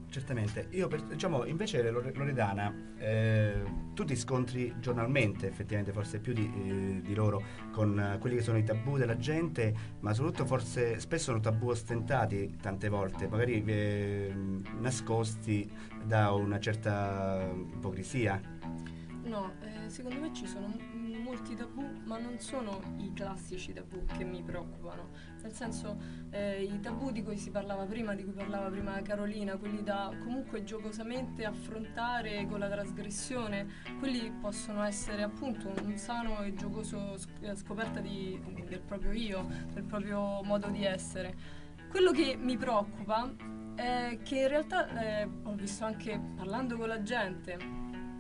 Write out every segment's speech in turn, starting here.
Certamente, io diciamo invece Loredana, tu ti scontri giornalmente, effettivamente forse più di loro, con quelli che sono i tabù della gente, ma soprattutto forse spesso sono tabù ostentati tante volte, magari nascosti da una certa ipocrisia. No, secondo me ci sono molti tabù, ma non sono i classici tabù che mi preoccupano. Nel senso, i tabù di cui si parlava prima, di cui parlava prima Carolina, quelli da comunque giocosamente affrontare con la trasgressione, quelli possono essere appunto un sano e giocoso scoperta del proprio io, del proprio modo di essere. Quello che mi preoccupa è che in realtà ho visto anche parlando con la gente,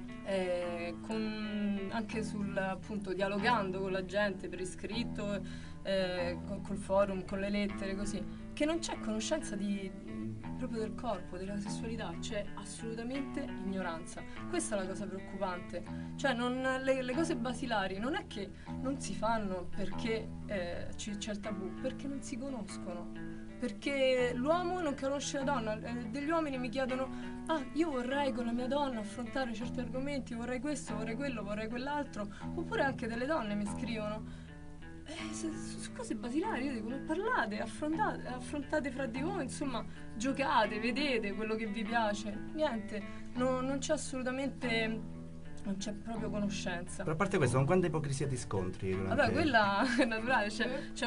anche sul appunto dialogando con la gente per iscritto, col forum, con le lettere, così, che non c'è conoscenza proprio del corpo, della sessualità, c'è assolutamente ignoranza. Questa è la cosa preoccupante. Cioè, le cose basilari non è che non si fanno perché c'è il tabù, perché non si conoscono. Perché l'uomo non conosce la donna, degli uomini mi chiedono: ah, io vorrei con la mia donna affrontare certi argomenti, vorrei questo, vorrei quello, vorrei quell'altro. Oppure anche delle donne mi scrivono su cose basilari. Io dico: ma parlate, affrontate fra di voi, insomma, giocate, vedete quello che vi piace. Niente, non c'è assolutamente, non c'è proprio conoscenza. Però a parte questo, con quanta ipocrisia ti scontri Vabbè, durante... quella è naturale, c'è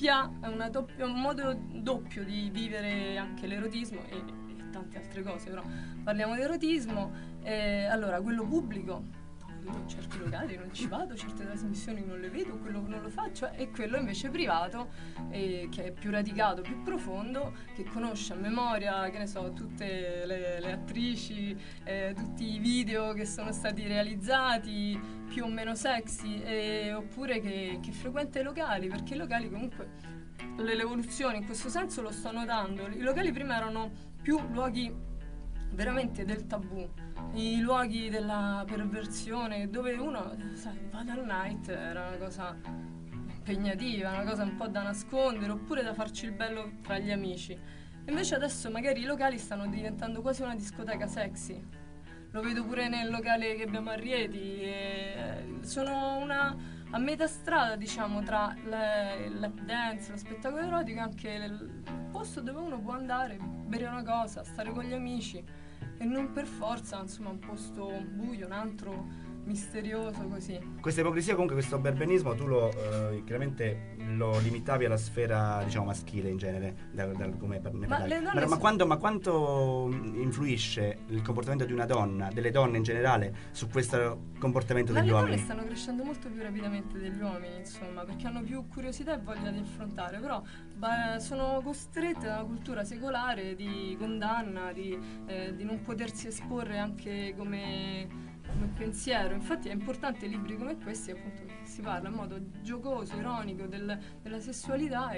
un modo doppio di vivere anche l'erotismo e tante altre cose, però parliamo di erotismo. Allora, quello pubblico, io in certi locali non ci vado, certe trasmissioni non le vedo, quello non lo faccio, e quello invece privato, che è più radicato, più profondo, che conosce a memoria, che ne so, tutte le attrici, tutti i video che sono stati realizzati, più o meno sexy, oppure che frequenta i locali, perché i locali comunque l'evoluzione in questo senso lo sto notando. I locali prima erano più luoghi veramente del tabù, i luoghi della perversione, dove uno, sai, va dal night, era una cosa impegnativa, una cosa un po' da nascondere, oppure da farci il bello tra gli amici. Invece adesso magari i locali stanno diventando quasi una discoteca sexy. Lo vedo pure nel locale che abbiamo a Rieti, sono a metà strada, diciamo, tra il lap dance, lo spettacolo erotico, e anche il posto dove uno può andare, bere una cosa, stare con gli amici, e non per forza, insomma, un posto buio, un antro misterioso così. Questa ipocrisia, comunque, questo berbenismo, tu chiaramente lo limitavi alla sfera, diciamo, maschile in genere, come ne Ma parlavi. le donne Ma quanto influisce il comportamento di una donna, delle donne in generale, su questo comportamento Ma degli le donne uomini? stanno crescendo molto più rapidamente degli uomini, insomma, perché hanno più curiosità e voglia di affrontare, però sono costrette da una cultura secolare di condanna, di non potersi esporre anche come pensiero. Infatti è importante libri come questi, appunto, che si parla in modo giocoso, ironico della sessualità,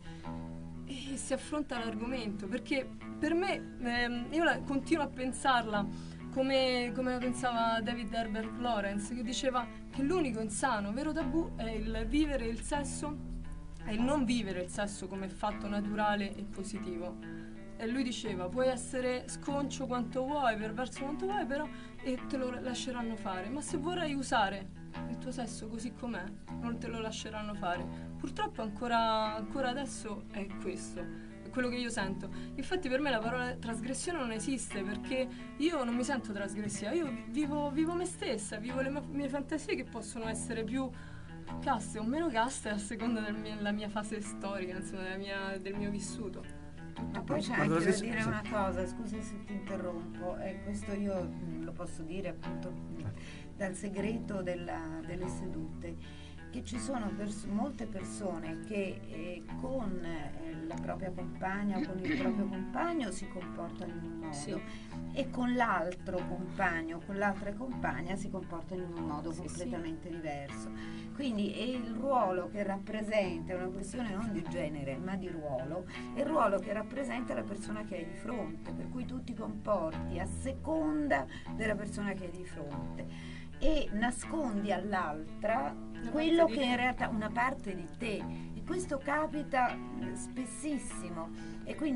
e si affronta l'argomento, perché per me, io continuo a pensarla come la pensava David Herbert Lawrence, che diceva che l'unico insano vero tabù è il vivere il sesso e il non vivere il sesso come fatto naturale e positivo. E lui diceva: puoi essere sconcio quanto vuoi, perverso quanto vuoi, però, e te lo lasceranno fare. Ma se vorrai usare il tuo sesso così com'è, non te lo lasceranno fare. Purtroppo ancora adesso è questo, è quello che io sento. Infatti per me la parola trasgressione non esiste, perché io non mi sento trasgressiva, io vivo me stessa, vivo le mie fantasie, che possono essere più caste o meno caste a seconda della mia fase storica, insomma, del mio vissuto. Ma poi c'è anche da dire una cosa, scusa se ti interrompo, e questo io lo posso dire appunto dal segreto delle sedute, che ci sono molte persone che con la propria compagna o con il proprio compagno si comportano in un modo, Sì. e con l'altro compagno o con l'altra compagna si comportano in un modo Sì, completamente diverso. Quindi è il ruolo che rappresenta, è una questione non di genere ma di ruolo, è il ruolo che rappresenta la persona che hai di fronte, per cui tu ti comporti a seconda della persona che hai di fronte e nascondi all'altra quello che in realtà una parte di te, e questo capita spessissimo, e quindi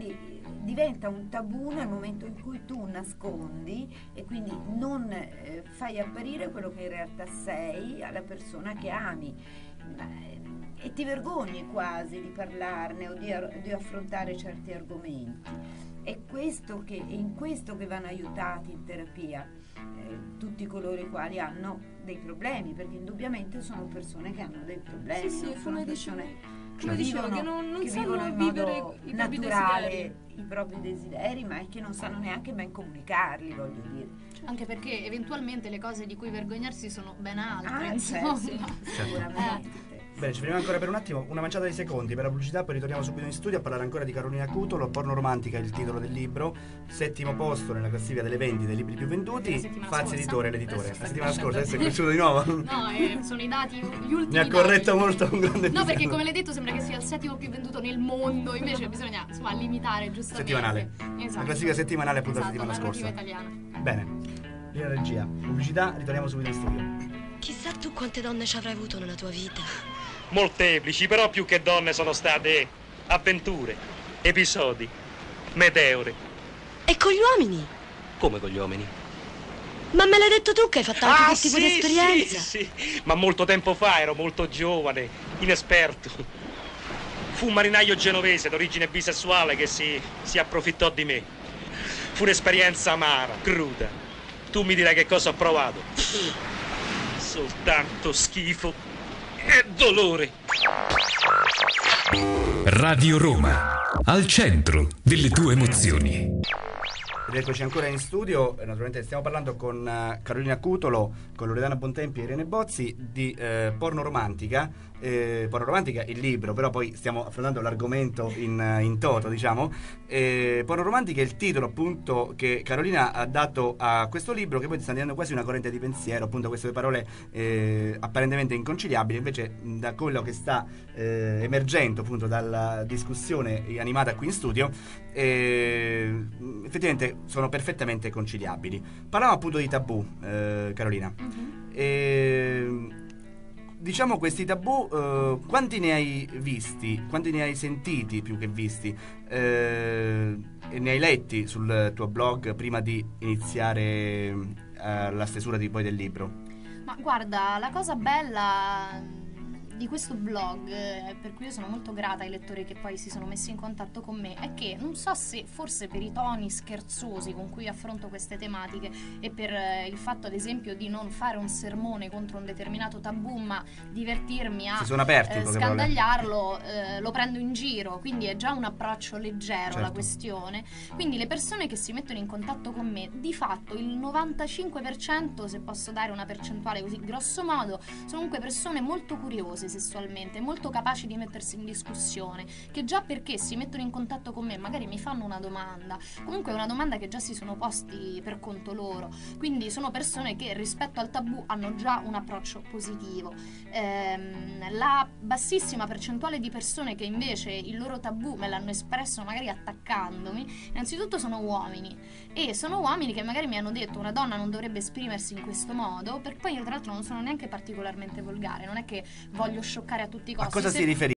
diventa un tabù nel momento in cui tu nascondi e quindi non fai apparire quello che in realtà sei alla persona che ami, e ti vergogni quasi di parlarne o di affrontare certi argomenti. È in questo che vanno aiutati in terapia tutti coloro i quali hanno dei problemi, perché indubbiamente sono persone che hanno dei problemi, Sì, sono persone come dicevo, che non sanno in vivere modo i propri naturale desideri. i propri desideri, ma è che non sanno neanche ben comunicarli, voglio dire. Anche perché eventualmente le cose di cui vergognarsi sono ben altre, Certo, insomma. sicuramente. Bene, ci fermiamo ancora per un attimo, una manciata di secondi per la pubblicità, poi ritorniamo subito in studio a parlare ancora di Carolina Cutolo. Porno romantica è il titolo del libro, 7° posto nella classifica delle vendite dei libri più venduti. Fazzi Editore, l'editore. La settimana scorsa, adesso è cresciuto di nuovo. No, sono i dati, gli ultimi. Mi ha corretto molto un grande No, perché come l'hai detto sembra che sia il 7° più venduto nel mondo, invece bisogna insomma limitare giustamente. Settimanale. Esatto. La classifica settimanale appunto la settimana narrativa scorsa. italiana. Bene, linea regia, pubblicità, ritorniamo subito in studio. Chissà tu quante donne ci avrai avuto nella tua vita. Molteplici, però più che donne sono state avventure, episodi, meteore. E con gli uomini? Come con gli uomini? Ma me l'hai detto tu che hai fatto anche quel tipo di esperienza? Sì, ma molto tempo fa ero molto giovane, inesperto. Fu un marinaio genovese d'origine bisessuale che si approfittò di me. Fu un'esperienza amara, cruda. Tu mi dirai che cosa ho provato. Soltanto schifo e dolore. Radio Roma, al centro delle tue emozioni. Ed eccoci ancora in studio, naturalmente stiamo parlando con Carolina Cutolo, con Loredana Bontempi e Irene Bozzi di Porno romantica. Porno romantica il libro, però poi stiamo affrontando l'argomento in toto, diciamo. Porno romantica è il titolo appunto che Carolina ha dato a questo libro, che poi sta diventando quasi una corrente di pensiero, appunto queste due parole apparentemente inconciliabili, invece da quello che sta emergendo appunto dalla discussione animata qui in studio, effettivamente sono perfettamente conciliabili. Parliamo appunto di tabù, Carolina. Diciamo questi tabù, quanti ne hai visti, quanti ne hai sentiti più che visti, e ne hai letti sul tuo blog prima di iniziare la stesura del libro? Ma guarda, la cosa bella di questo blog, per cui io sono molto grata ai lettori che poi si sono messi in contatto con me, è che non so se forse per i toni scherzosi con cui affronto queste tematiche e per il fatto ad esempio di non fare un sermone contro un determinato tabù, ma divertirmi a scandagliarlo, lo prendo in giro, quindi è già un approccio leggero alla questione. Quindi le persone che si mettono in contatto con me, di fatto il 95%, se posso dare una percentuale così grosso modo, sono comunque persone molto curiose sessualmente, molto capaci di mettersi in discussione, che già perché si mettono in contatto con me magari mi fanno una domanda, comunque è una domanda che già si sono posti per conto loro, quindi sono persone che rispetto al tabù hanno già un approccio positivo. La bassissima percentuale di persone che invece il loro tabù me l'hanno espresso magari attaccandomi, innanzitutto sono uomini, e sono uomini che magari mi hanno detto una donna non dovrebbe esprimersi in questo modo, perché poi io tra l'altro non sono neanche particolarmente volgare, non è che voglio scioccare a tutti i costi. A cosa si riferisce?